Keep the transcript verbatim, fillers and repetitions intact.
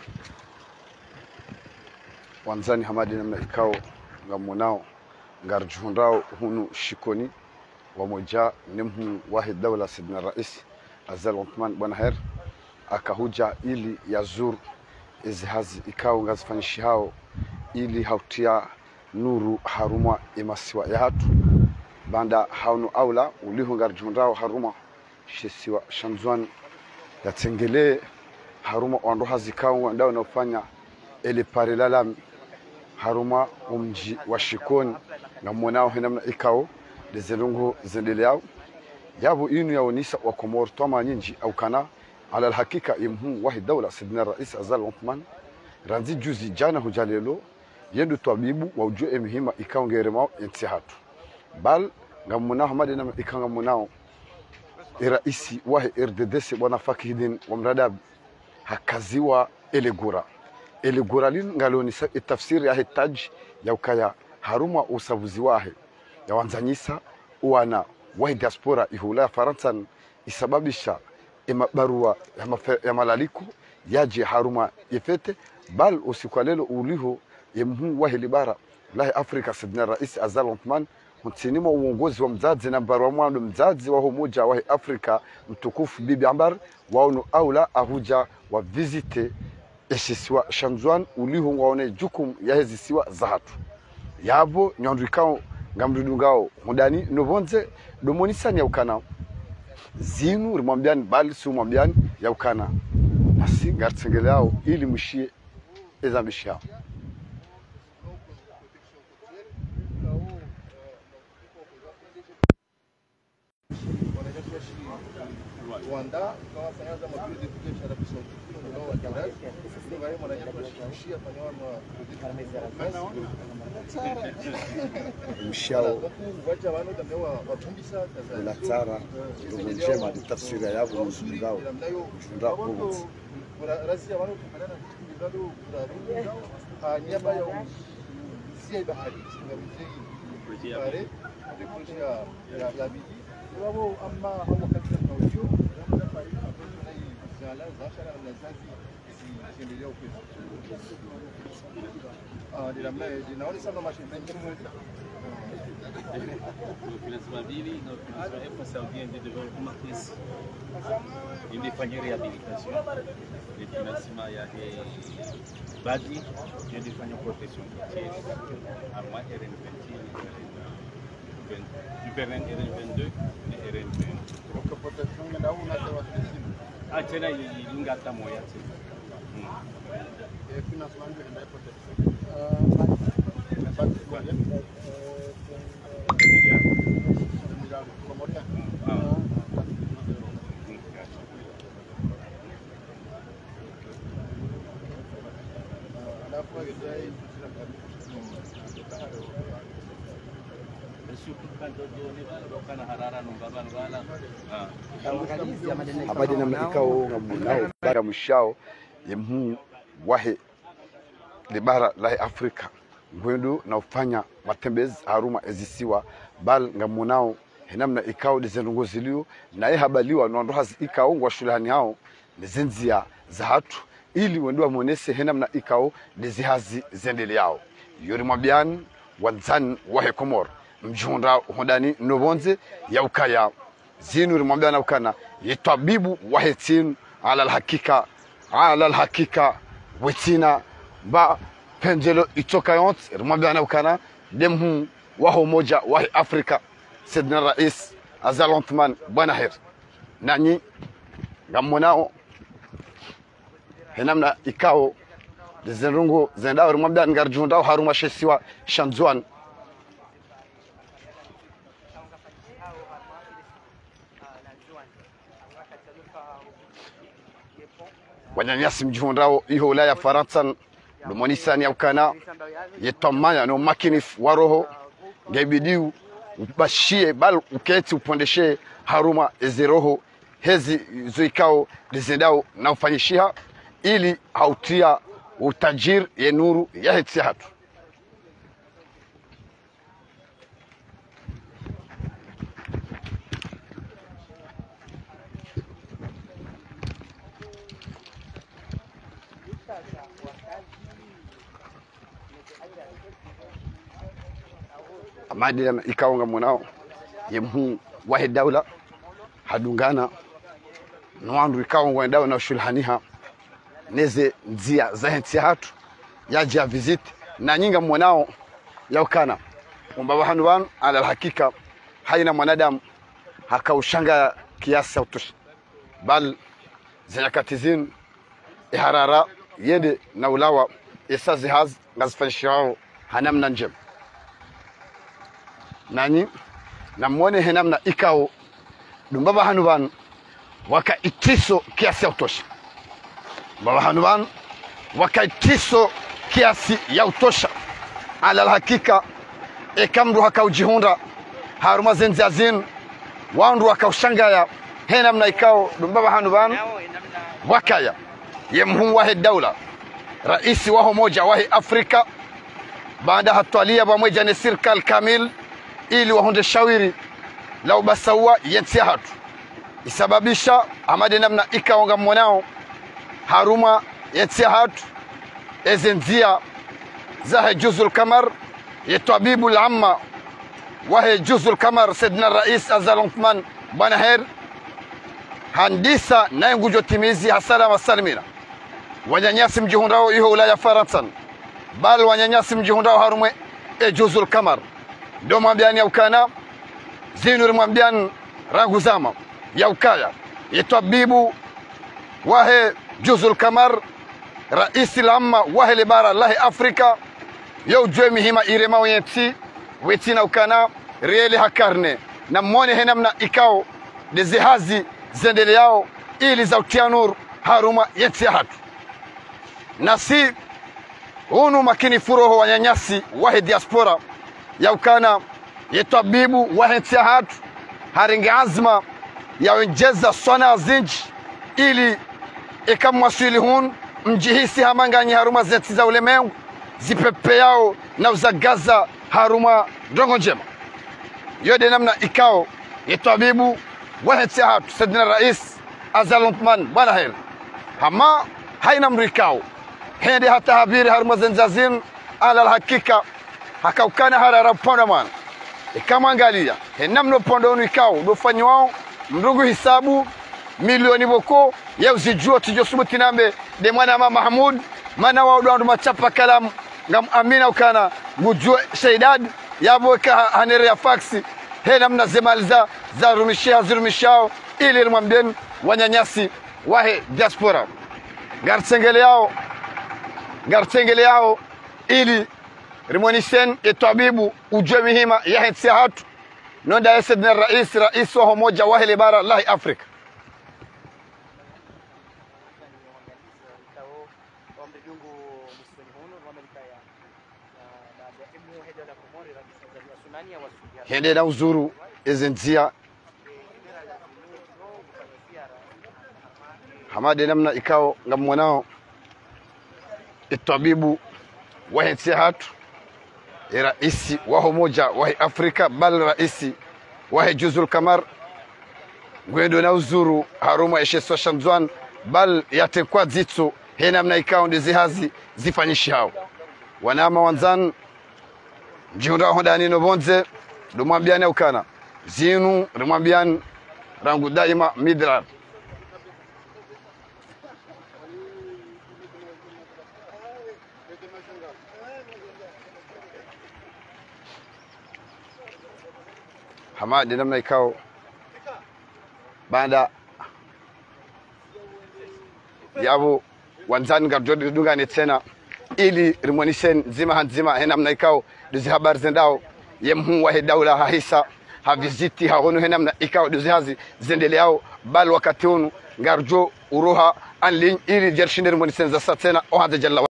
wanzani hamadi namna ikao ngamonao ngarjuhundao hunu shikoni wamoja nimhu wahid dawla sidna rais Azal Othman bwana her akahuja ili yazur izhazi ikao ngazifanyishi hao ili hautia nuru haruma imasiwa ya hatu banda haunu aula ulihu ngarjuhundao haruma shisiwa shamzwan yatengele haruma wandoha zikao wandao naufanya ele parilalam haruma umji wa shikoni ngamonao hinamna ikao lezerungu zendeleao yabo inu yaonisa wa Komoro toma nyinji au kana ala alhakika imhu wahid dawla sidna rais Azal Othman ranzi juzi jana hujalelo yendu tabibu wa ujue emhima ikao ngeremao intihatu bal ngamonao hamadi na ikanga monao iraisi wahi R D D C bwana Fakihidin wa mradab hakaziwa elegura elegura lin ngalonisa itafsiri ya hitaji ya ukaya haruma usavuzi wahe ya wanzanyisa uwana wahi diaspora ihula Faransa isababisha barua ya malaliko yaje haruma ifete bal usikwalelo uliho yemhu wahi libara lahi Afrika sidna rais Azal Othman mtinimo uongozi wa mzazi na barua mwandu mzazi wa umoja wa Afrika mtukufu bibi ambar waunu aula ahuja wa visite esisiwa shamzwan uliho waone jukum ya hezi siwa zahatu yabo nyondrikao ngamdudungao mudani novonze domonisani ya ukana zinu rimwambiani bali si mwambiani ya ukana nasi ngartsengeleo ili mshie ezambishao Rwanda kwa fanya za mapili de biashara biashara ndio wa Canada ndio wale mwananchi kushia fanya wa mshao wacha wano ndio watumbisa la tsara ndio njema de tafsiri yabo mzungao mshunda kwa rasia wano kufanana ndio ndio niaba ya sia bahari ndio pare ndio ya ya bidi wao ama hawa katika audio labda faida na hii zala zashara na zazi ziendelea upesi ah ndio namna ninaona sana mashine o financiamento dele no financiamento saudien de desenvolvimento crise ele faz reabilitação de financiamento ya badi ele faz proteção a mais R N du R N vingt-deux et R N vingt et un. Kwa protection na una kwa sisi. Ah tena ilingata moya tena. Eh financement ndio protection. Ah na basi kwa nini? hamadi namna ikao ngamunao bara mshao yemhu wahi libara la Afrika ngwendu na ufanya matembezi haruma ezisiwa bal ngamunao hinamna ikao dizenongozilio na ye habaliwa nondo hazi ikao ngwa shulani hao nizinzia za hatu ili wendu wa monese hinamna ikao dizihazi zendele yao yori mwabiani wanzani wahe Komoro mjunda hodani novonze ya ukaya zinu rimwambiana ukana yitabibu wahetin ala alhakika ala alhakika wetina ba penjelo itokayont rimwambiana ukana demhu waho moja wahi Afrika sidna rais Azal Othman bwana her nanyi ngamonao henamna ikao zenrungu zendao rimwambiana ngarjunda haruma shesiwa shamzwan wanyanyasi mjihundao iho ulaya Faransa lumonisani ya ukana yetamanya no makinif waroho ngebidiu ubashie bal uketi upondeshe haruma ezeroho hezi zoikao lizendao na ufanyishia ili hautia utajir ye nuru ya hetsihatu Gracias. amadi namna ikawa ngamonao yemhu wahi dawla hadungana nwandu ikawa ngwa dawa na shulhaniha neze nzia zahentia hatu yaji ya visit na nyinga mwanao yaukana umbawa hanuwan ala hakika haina mwanadamu hakaushanga kiasi utush bal zinakatizin iharara yende na ulawa isazi haz ngazfanshao hanamna njem nani namwone henamna ikao dumbaba hanuwan waka itiso kiasi utush baba hanuwan waka itiso kiasi ya utosha ala hakika ekamru hakaujihunda haruma zenziazin wandu wakaushangaya henamna ikao dumbaba hanuwan wakaya yemhu wahi dawla raisi waho moja wahi Afrika baada hatwalia pamoja na serikali kamil ili wahunde shawiri lau basawa yentia hatu isababisha amade namna ikaonga mwanao haruma yentia hatu ezenzia zahe juzul kamar yetabibu al-amma wahi juzul kamar Sayyidina Rais Azal Othman bwana her handisa na ngujo timizi hasala masalimina wanyanyasi mjihundao iho ulaya faransan bal wanyanyasi mjihundao harumwe e juzul kamar ndo mwambiani ya ukana zinuri mwambiani ranguzama ya ukaya yetabibu wahe juzul kamar raisi lamma wahe libara lahi Afrika yau jwe mihima irema wenti wetina ukana rieli hakarne na mwone henamna ikao dezihazi zendele yao ili za utianur haruma yenti hatu nasi hunu makini furoho wanyanyasi wahe diaspora ya ukana yetabibu wahe yenti hatu haringi azma ya wenjeza swana zinji ili ikamwasili hun mjihisi hamanganyi haruma zeti za ulemengu zipepe yao na uzagaza haruma dongo njema yode namna ikao yetabibu waheti hatu Sayyidina Rais Azal Othman bwana hel hama haina mrikao hende hata habiri haruma zenzazin ala hakika hakaukana harara ponda man ikama angalia henamno ponda unu ikao dofanywa mrugu hisabu milioni boko ya uzijua tujosubuti nambe de mwana mama Mahmud mana wa udandu machapa kalam ngam amina ukana gujue shaidad yaboka hanere ya faksi hena mna zemaliza za rumishia zirumishao ili mwambien wanyanyasi wahe diaspora gartengele yao gartengele yao ili rimonisen etabibu ujue mihima ya hensi hatu nonda ya Sayyidina Rais Rais wa moja wahe libara lahi Afrika hende na uzuru ezenzia hamade namna ikao ngamwanao etabibu wahensi hatu raisi waho moja wahi Afrika bal raisi wahi juzul kamar gwendo na uzuru haruma esheso shamzwan bal yatekwa zitso he namna ikao ndizihazi zifanyishao wanama wanzan jihunda hondani no bonze dumwambiani ukana zinu rumwambiani rangu daima midrar hamadi namna ikao banda yabo wanzani garjodi dungane tena ili rimonisen zima hanzima henamna ikao duzi habari zendao yemhu wahe dawla hahisa haviziti hahonu henamna ikao duzi hazi zendeleao bal wakati hunu ngarjo uruha anlin ili jershinde rimonisen za satena ohada jalla